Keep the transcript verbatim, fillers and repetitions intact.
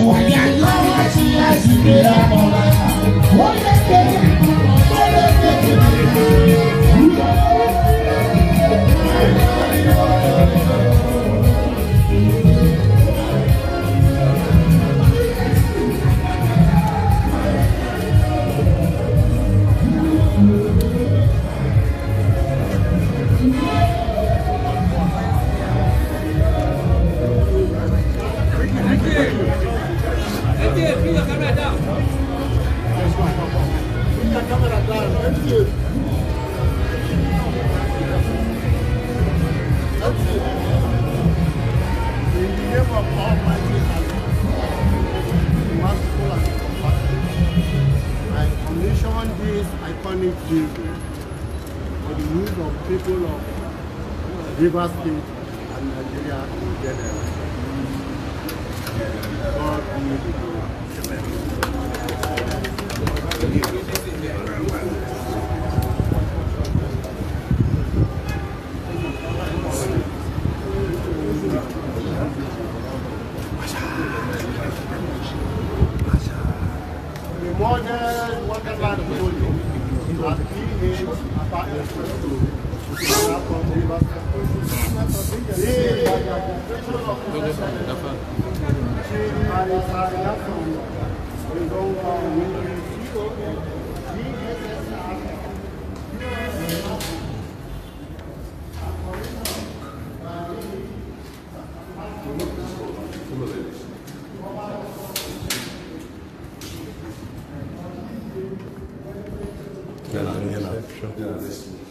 People of River State and Nigeria in general. God be the glory. The modern Waterlines project has been apartments to Yeah, yeah, sure.